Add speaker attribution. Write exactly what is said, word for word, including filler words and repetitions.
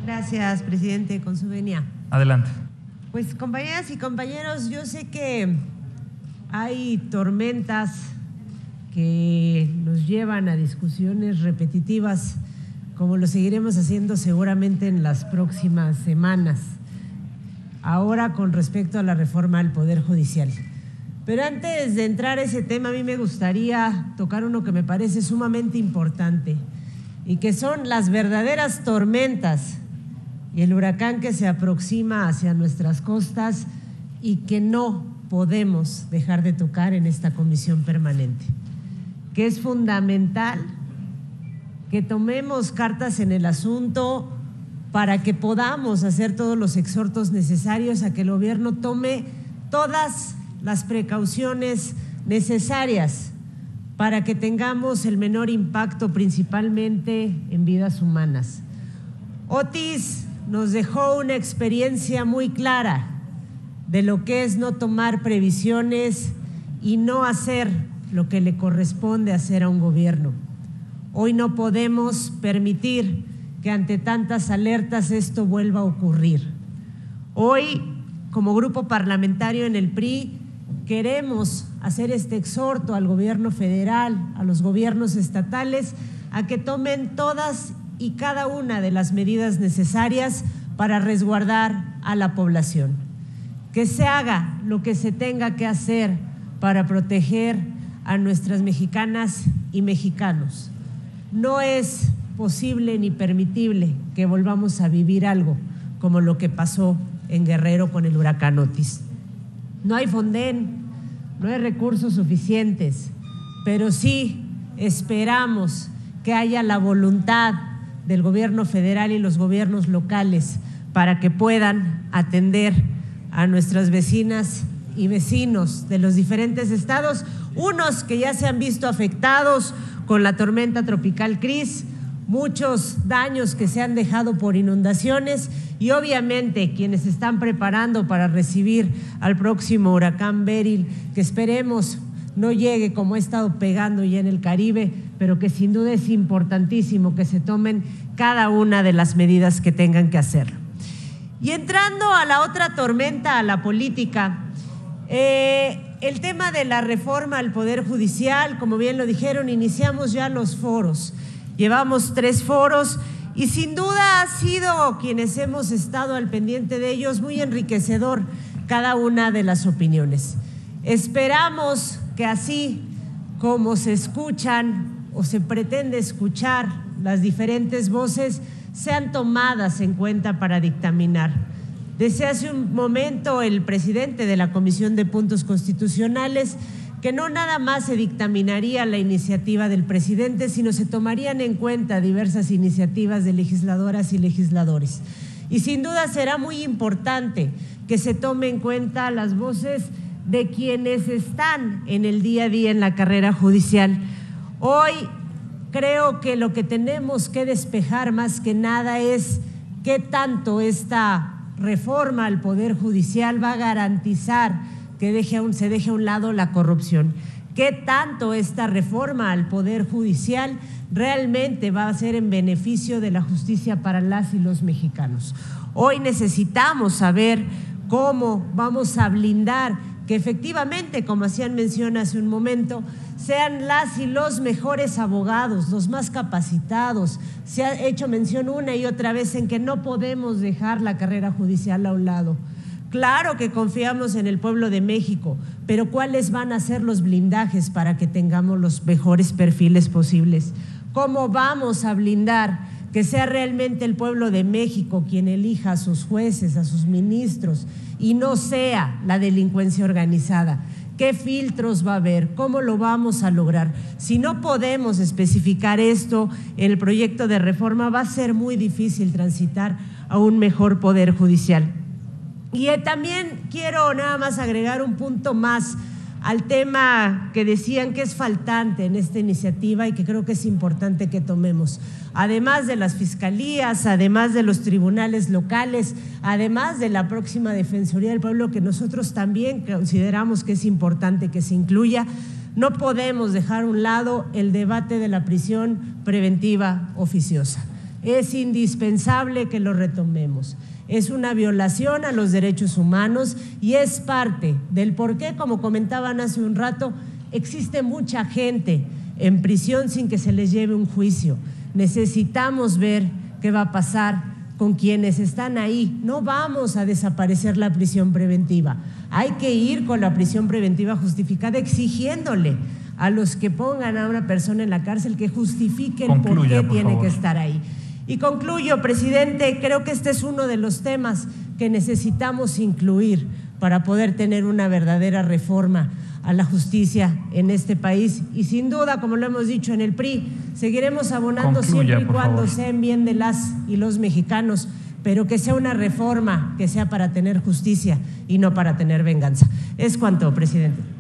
Speaker 1: Gracias, presidente, con su venia.
Speaker 2: Adelante.
Speaker 1: Pues, compañeras y compañeros, yo sé que hay tormentas que nos llevan a discusiones repetitivas, como lo seguiremos haciendo seguramente en las próximas semanas, ahora con respecto a la reforma al Poder Judicial. Pero antes de entrar a ese tema, a mí me gustaría tocar uno que me parece sumamente importante y que son las verdaderas tormentas y el huracán que se aproxima hacia nuestras costas y que no podemos dejar de tocar en esta comisión permanente, que es fundamental que tomemos cartas en el asunto para que podamos hacer todos los exhortos necesarios a que el gobierno tome todas las precauciones necesarias para que tengamos el menor impacto, principalmente en vidas humanas. Otis nos dejó una experiencia muy clara de lo que es no tomar previsiones y no hacer lo que le corresponde hacer a un gobierno. Hoy no podemos permitir que ante tantas alertas esto vuelva a ocurrir. Hoy, como grupo parlamentario en el P R I, queremos hacer este exhorto al gobierno federal, a los gobiernos estatales, a que tomen todas y cada una de las medidas necesarias para resguardar a la población. Que se haga lo que se tenga que hacer para proteger a nuestras mexicanas y mexicanos. No es posible ni permitible que volvamos a vivir algo como lo que pasó en Guerrero con el huracán Otis. No hay Fonden, no hay recursos suficientes, pero sí esperamos que haya la voluntad del gobierno federal y los gobiernos locales para que puedan atender a nuestras vecinas y vecinos de los diferentes estados, unos que ya se han visto afectados con la tormenta tropical Chris, muchos daños que se han dejado por inundaciones y obviamente quienes se están preparando para recibir al próximo huracán Beryl, que esperemos no llegue como ha estado pegando ya en el Caribe, pero que sin duda es importantísimo que se tomen cada una de las medidas que tengan que hacer. Y entrando a la otra tormenta, a la política, eh, el tema de la reforma al Poder Judicial, como bien lo dijeron, iniciamos ya los foros, llevamos tres foros y sin duda ha sido, quienes hemos estado al pendiente de ellos, muy enriquecedor cada una de las opiniones. Esperamos que así como se escuchan o se pretende escuchar las diferentes voces, sean tomadas en cuenta para dictaminar. Desde hace un momento el presidente de la Comisión de Puntos Constitucionales que no nada más se dictaminaría la iniciativa del presidente, sino se tomarían en cuenta diversas iniciativas de legisladoras y legisladores. Y sin duda será muy importante que se tome en cuenta las voces de quienes están en el día a día en la carrera judicial. Hoy creo que lo que tenemos que despejar más que nada es qué tanto esta reforma al Poder Judicial va a garantizar que deje a un, se deje a un lado la corrupción. ¿Qué tanto esta reforma al Poder Judicial realmente va a ser en beneficio de la justicia para las y los mexicanos? Hoy necesitamos saber cómo vamos a blindar que efectivamente, como hacían mención hace un momento, sean las y los mejores abogados, los más capacitados. Se ha hecho mención una y otra vez en que no podemos dejar la carrera judicial a un lado. Claro que confiamos en el pueblo de México, pero ¿cuáles van a ser los blindajes para que tengamos los mejores perfiles posibles? ¿Cómo vamos a blindar que sea realmente el pueblo de México quien elija a sus jueces, a sus ministros y no sea la delincuencia organizada? ¿Qué filtros va a haber? ¿Cómo lo vamos a lograr? Si no podemos especificar esto en el proyecto de reforma, va a ser muy difícil transitar a un mejor poder judicial. Y también quiero nada más agregar un punto más al tema que decían que es faltante en esta iniciativa y que creo que es importante que tomemos. Además de las fiscalías, además de los tribunales locales, además de la próxima Defensoría del Pueblo, que nosotros también consideramos que es importante que se incluya, no podemos dejar a un lado el debate de la prisión preventiva oficiosa. Es indispensable que lo retomemos. Es una violación a los derechos humanos y es parte del por qué, como comentaban hace un rato, existe mucha gente en prisión sin que se les lleve un juicio. Necesitamos ver qué va a pasar con quienes están ahí. No vamos a desaparecer la prisión preventiva. Hay que ir con la prisión preventiva justificada, exigiéndole a los que pongan a una persona en la cárcel que justifiquen Concluya, por qué por tiene favor. que estar ahí. Y concluyo, presidente, creo que este es uno de los temas que necesitamos incluir para poder tener una verdadera reforma a la justicia en este país. Y sin duda, como lo hemos dicho en el P R I, seguiremos abonando Concluya, siempre y cuando favor. sea en bien de las y los mexicanos, pero que sea una reforma que sea para tener justicia y no para tener venganza. Es cuanto, presidente.